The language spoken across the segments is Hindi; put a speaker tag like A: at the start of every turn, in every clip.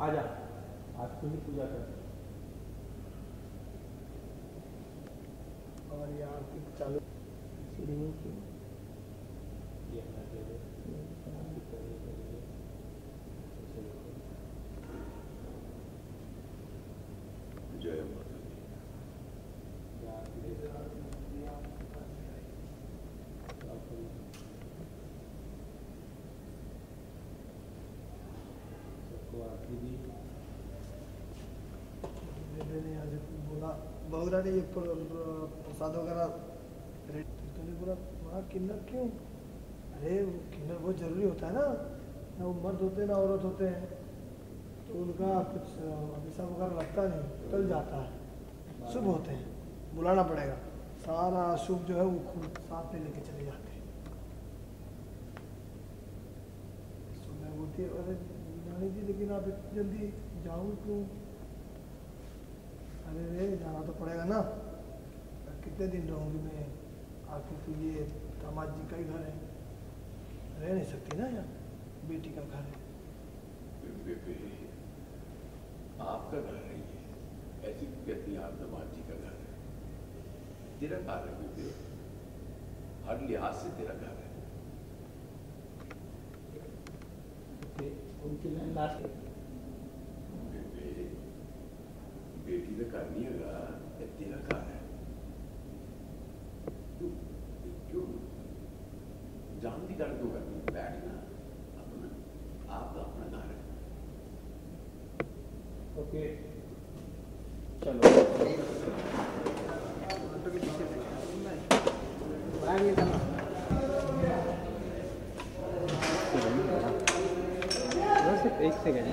A: आजा, आज तू ही पूजा कर।
B: और ये आरती चालू सीढ़ी में की
A: ये अपना दे दे, आरती करिए करिए।
C: जय माता दी।
A: आरती दे दे। सबको आरती दी।
B: आज बोला बहुरा ने ये प्रसाद वगैरह तूने बोला वहाँ किन्नर क्यों? अरे वो किन्नर बहुत जरूरी होता है ना वो मर्द होते हैं ना औरत होते हैं तो उनका कुछ अभिशाप वगैरह लगता नहीं, टल जाता है, शुभ होते हैं, बुलाना पड़ेगा। सारा शुभ जो है वो खुद साथ में लेके चले जाते हैं। सुबह बोलती है अरे नानी जी लेकिन आप इतनी जल्दी जाऊँ क्यों? अरे रे जाना तो पड़ेगा ना, कितने दिन रहूँगी मैं? आखिर तो ये दामाद जी का ही घर है, रह नहीं सकती ना यहाँ, बेटी का घर है।
C: बेबे आपका घर है ये, ऐसी कहती हैं आप दामाद जी का घर है। तेरा घर है बेबे, हर लिहाज से तेरा घर है।
A: उनकी लाइन लास्ट
C: बेबे बेटी का घर नहीं होगा, ये तेरा घर है। क्यों जान दी कर दो करनी, बैठना अपना, आपका अपना घर है।
A: ओके चलो सिर्फ एक सेकेंड।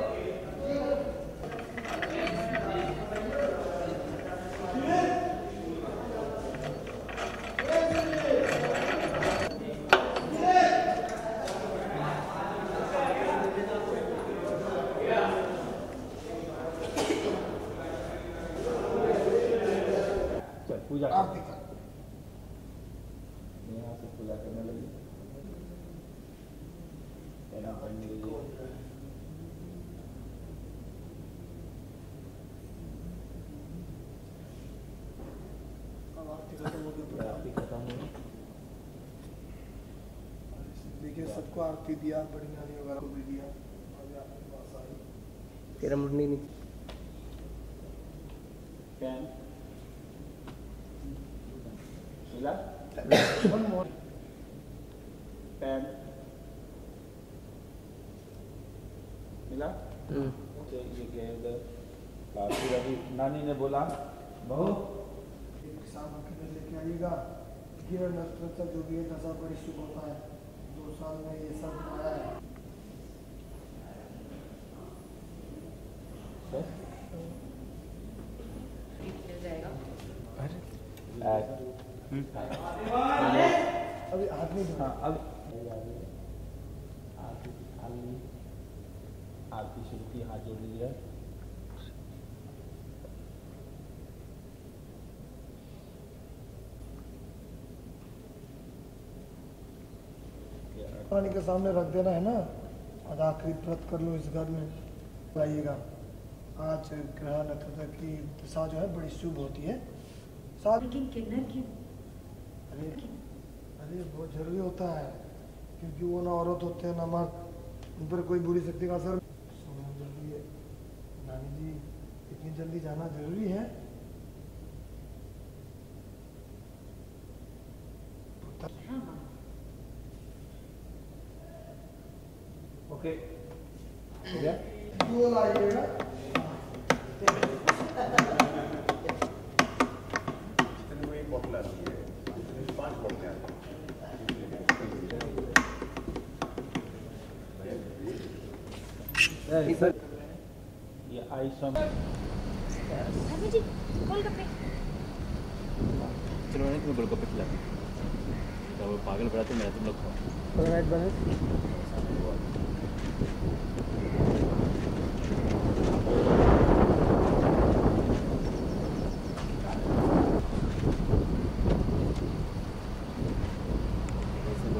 A: पूजा
B: आरती कर।
A: यहाँ से पूजा करने लगी, कहना पढ़ने लगी।
B: अब आरती खत्म हो गई।
A: आरती खत्म हुई।
B: देखिए सबको आरती दिया, बड़ी नानी वगैरह को भी दिया। अभी आपके पास आई
D: तेरा मुंडी नहीं
A: पेन मिला,
B: वन मोर
A: पेन मिला। ओके ये क्या है उधर? काफी अभी नानी ने बोला बहू
B: किसान के लेके आइएगा, गिर नक्षत्र जो भी है दशा बड़ी शुभ होता है, 2 साल में ये सब आया है। अभी आदमी
A: हाँ अब आरती शुरू की, हाथ जोड़ लीजिए।
B: पानी के सामने रख देना है ना, और आखिरी व्रत कर लो इस घर में लाइएगा। आज ग्रह नक्षत्र की दिशा जो है बड़ी शुभ होती है।
E: लेकिन किन्नर क्यों?
B: अरे बहुत जरूरी होता है, क्योंकि वो ना औरत होते हैं ना मर्द, उन पर कोई बुरी शक्ति का असर। सोना जल्दी है नानी जी, इतनी जल्दी जाना जरूरी है?
A: ओके हो गया।
B: दो लाइएगा।
C: इतने में एक बोतल आती है, 5 बोतलें आती
A: हैं। ये आइसम
E: जी गोलगप्पे।
F: चलो मैंने तुम्हें गोलगप्पे खिलाती हूँ। वो पागल बड़ा तो मेरा तुम लोग खाओ।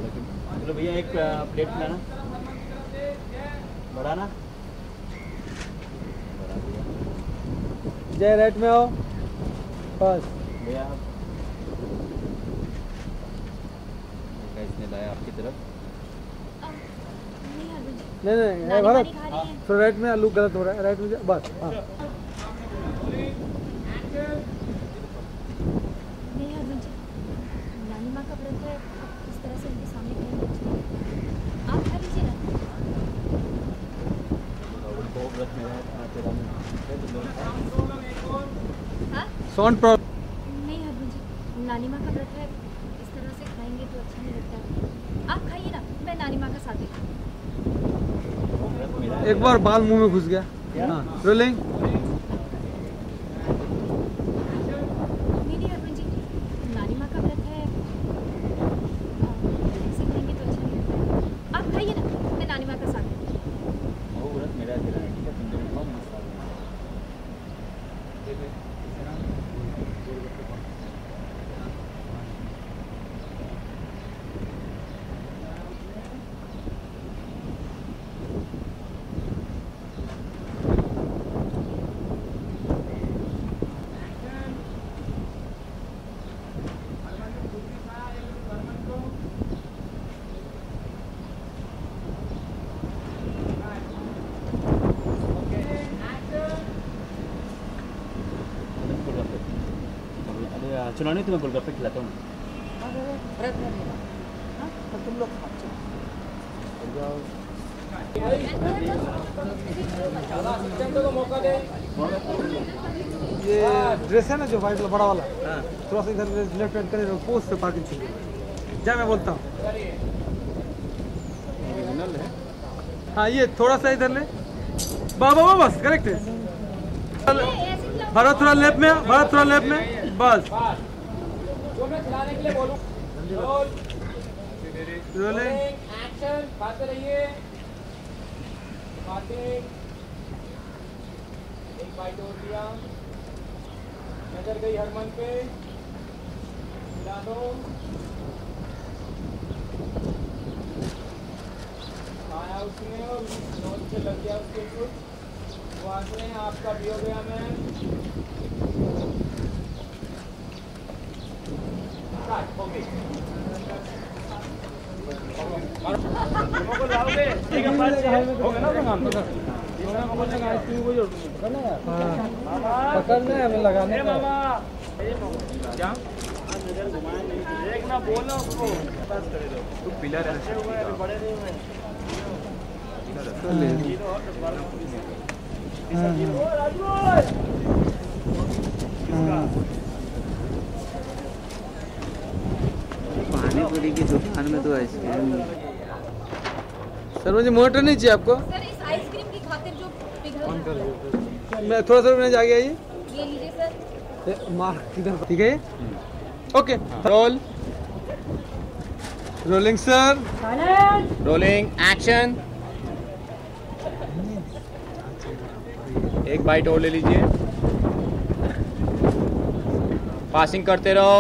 F: चलो भैया एक प्लेट खिलाना, बड़ा ना।
B: जय राइट में आओ बस।
F: भैया इसने लाया आपकी तरफ।
B: नहीं नहीं भरत थोड़ा राइट में, आलू गलत हो रहा है, राइट में बस। हाँ
E: नहीं अर्जुन जी, नानी माँ का व्रत है, इस तरह से उनके सामने कहेंगे आप खा लीजिए ना।
F: उनको व्रत में
E: हाँ?
B: Sound problem.
E: नहीं अर्जुन जी, नानी माँ का व्रत है, इस तरह से खाएंगे तो अच्छा नहीं लगता। आप खाइए ना, मैं नानी माँ का साथ देती हूँ।
B: एक बार बाल मुंह में घुस गया। हाँ रोलिंग।
E: नहीं अर्जुन जी, नानी माँ का व्रत है, ऐसे खाएंगे तो अच्छा नहीं लगता। आप खाइए ना, मैं नानी माँ का साथ देती हूँ।
F: वो व्रत मेरा तेरा है, ठीक है, तुम दोनों खाओ, मैं साथ में। सुना नहीं, तुम्हें गोलगप्पे खिलाता हूँ।
B: तुम लोग ये ड्रेस है ना जो वाइट बड़ा वाला, थोड़ा सा इधर लेफ्ट हैंड करे, पोस्ट से पार्किंग चाहिए। जा मैं बोलता हूँ। हाँ ये थोड़ा सा इधर ले, बाबा बस करेक्ट है। भारत थोड़ा लेफ्ट में, भारत थोड़ा लेफ्ट में बस। रोलिंग
A: एक्शन, खाते रहिए, एक बाइट और दिया, नजर गई हरमन पे, मिला दो, आया उसने और नोट पे लग गया उसके कुछ, वहाँ से आपका भी हो गया। मैं हो गई ठीक है, हो गया ना काम।
B: पकड़ना है, हमें लगाने का।
A: क्या देखना, बोलो उसको तू पिलर है, बड़े नहीं हुए।
G: पानी पूरी की दुकान में तो आइसक्रीम।
B: सर मुझे मोटर नहीं चाहिए आपको।
E: सर इस आइसक्रीम की खातिर जो पिघल
B: मैं थोड़ा सा मैंने आ गया ये
E: लीजिए सर।
B: मार किधर, ठीक है okay. Roll rolling sir,
F: rolling action. एक बाइट और ले लीजिए, पासिंग करते रहो।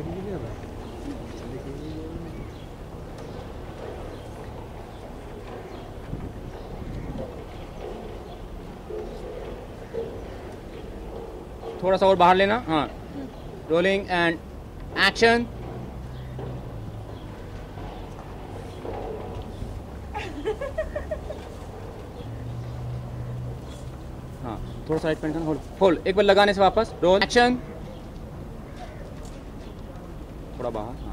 F: थोड़ा सा और बाहर लेना। हाँ रोलिंग एंड एक्शन। हाँ थोड़ा सा राइट पैंट होल्ड होल्ड, एक बार लगाने से वापस रोल एक्शन। थोड़ा बाहर। हाँ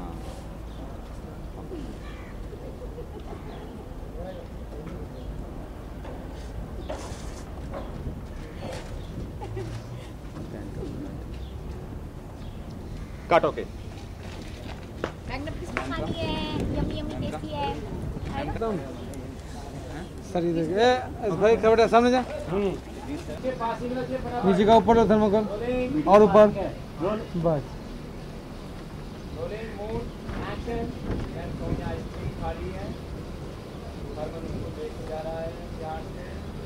F: कट ओके।
E: मैग्नेट किसको खानी है? यम्मी यम्मी टेस्टी है।
B: एकदम सर ये देखिए भाई, खबर सामने जा, नीचे का ऊपर थर्मोकोल और ऊपर बस।
A: Rolling mood action. मैं सोनिया आइसक्रीम खा रही है, हरमन उसको देख के जा रहा है प्यार से।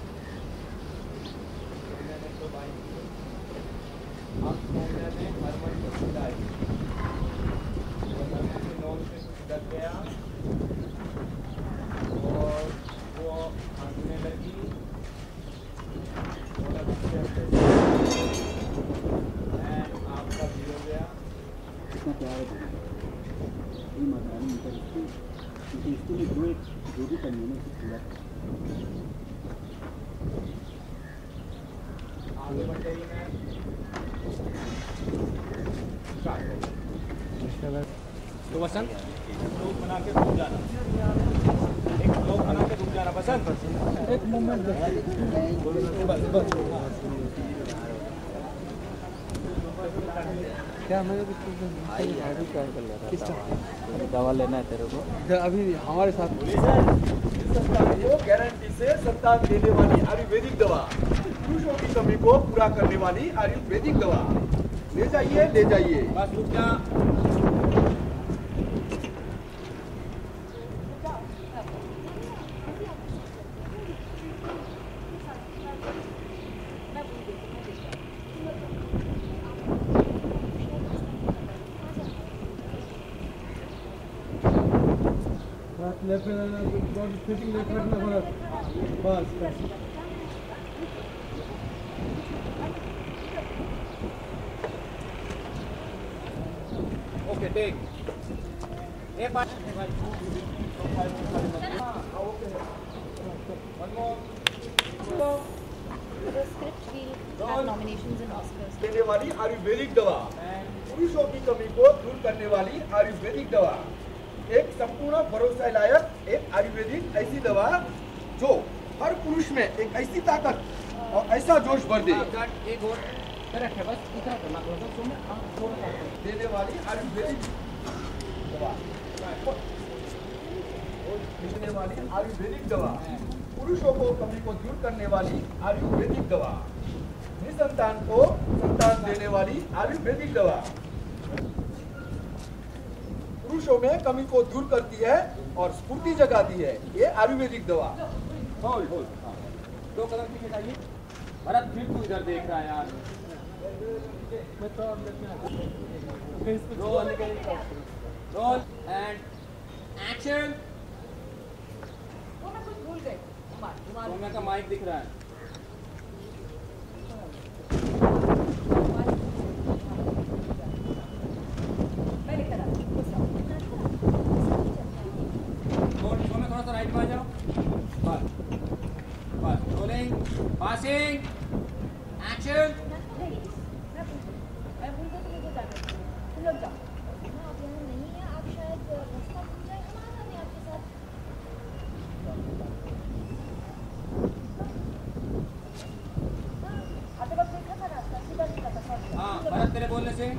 A: मैंने तो बाइक की, अब सोनिया ने हरमन को खिलाई, हरमन के नोज पे कुछ लग गया और वो हंसने लगी। क्योंकि इसके लिए जो भी करनी है ना पूरा आगे बढ़ते ही मैं
F: तो वसंत
A: लोग बना के रुक जाना, एक लोग बना के रुक जाना बसंत, एक मोमेंट बस
G: क्या मैं दवा लेना है तेरे को
B: अभी हमारे साथ
H: गारंटी से संतान देने वाली आयुर्वेदिक दवा, पुरुषों की कमी को पूरा करने वाली आयुर्वेदिक दवा, ले जाइए ले जाइए।
A: बस रुक जा।
B: लेफ्ट फिटिंग लेफ्ट रखना भरत बस
A: okay take a part
E: The script will have nominations and Oscars.
H: देने वाली आयुर्वेदिक दवा, पुरुषों की कमी को दूर करने वाली आयुर्वेदिक दवा, एक संपूर्ण भरोसा लायक एक आयुर्वेदिक ऐसी दवा जो हर पुरुष में एक ऐसी ताकत और ऐसा जोश भर दे।
F: एक और करेक्ट है, बस इतना करना थोड़ा
H: देने वाली आयुर्वेदिक दवा, देने वाली आयुर्वेदिक दवा, पुरुषों को कमी को दूर करने वाली आयुर्वेदिक दवा, निसंतान को संतान देने वाली आयुर्वेदिक दवा, पुरुषों में कमी को दूर करती है और स्फूर्ति जगाती है ये आयुर्वेदिक दवा।
A: होल्ड होल्ड, दो कदम पीछे जाइए। भरत फिर तू इधर देख रहा है यार। Role and action. सोम्या का माइक दिख रहा है। सोम्या थोड़ा सा राइट में आ जाओ। बस बस, रोलिंग, पासिंग, एक्शन।
E: तुम लोग जाओ। आप यहाँ नहीं है, आप शायद रास्ता भूल जाए, हम आ जाते हैं आपके साथ। आते वक्त देखा था रास्ता, सीधा सीधा था।
A: हाँ, भरत तेरे बोलने से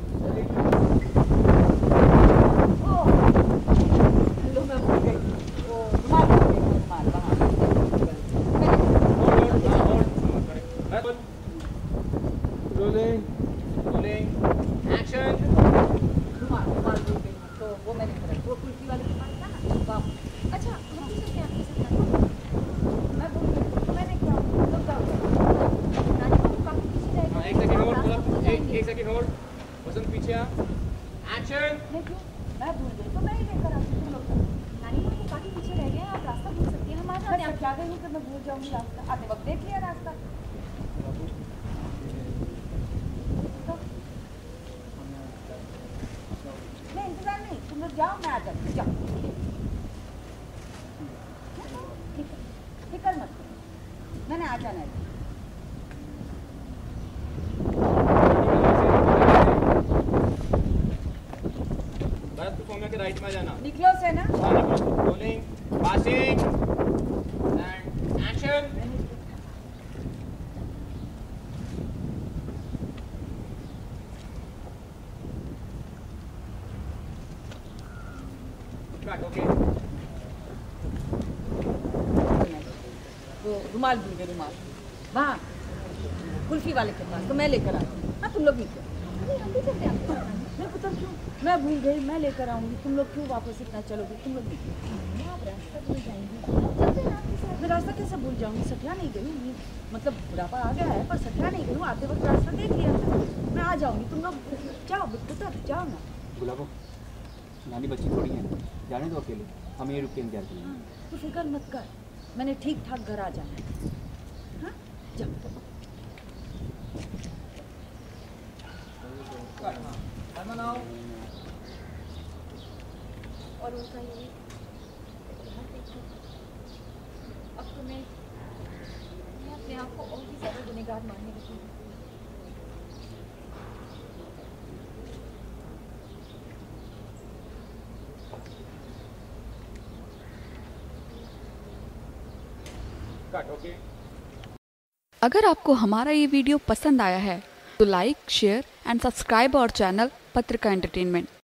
A: राइट में जाना।
I: निकलो से ना।
A: Rolling, passing and action. Okay.
I: वो रुमाल भूल गए, रुमाल वहाँ कुल्फी वाले के पास, तो मैं लेकर आई। हाँ तुम लोग निकलो। मैं पता क्यों मैं भूल गई, मैं लेकर आऊँगी। तुम लोग क्यों वापस इतना चलोगे? तुम लोग निकलो।
E: आप रास्ता भूल जाएंगे।
I: मैं रास्ता कैसे भूल जाऊँगी? सठिया नहीं गई हूँ, मतलब बुढ़ापा आ गया है पर सठिया नहीं गई हूँ। आते वक्त रास्ता देख लिया था, मैं आ जाऊँगी। तुम लोग जाओ, पुत्र जाओ ना।
F: बुलाओ, नानी बच्ची थोड़ी है, जाने दो अकेले, हम ये रुक के इंतजार करेंगे।
I: तू फिक्र मत कर, मैंने ठीक ठाक घर आ जाना है। हाँ जाओ।
E: और उनका ये अब तो मैं अपने आप को और भी ज़्यादा गुनहगार मानने लगी हूँ।
J: अगर आपको हमारा ये वीडियो पसंद आया है तो like, share and subscribe our channel Patrika entertainment.